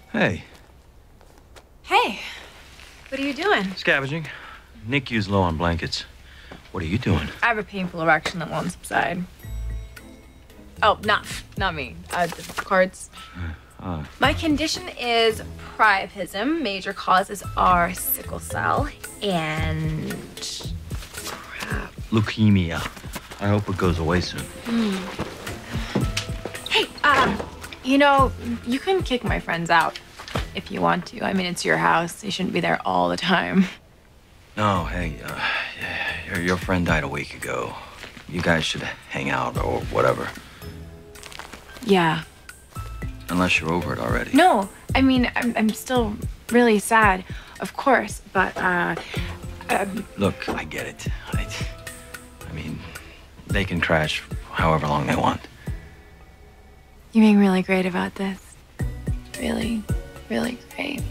Hey, Hey, what are you doing? scavenging. NICU's low on blankets. What are you doing? I have a painful erection that won't subside. Oh, not me. The cards. My condition is priapism. Major causes are sickle cell and crap. Leukemia. I hope it goes away soon. Hey, you can kick my friends out if you want to. I mean, it's your house. You shouldn't be there all the time. No, hey, your friend died a week ago. You guys should hang out or whatever. Yeah. Unless you're over it already. No, I mean, I'm still really sad, of course, but, Look, I get it. I mean, they can crash however long they want. you're being really great about this. Really, really great.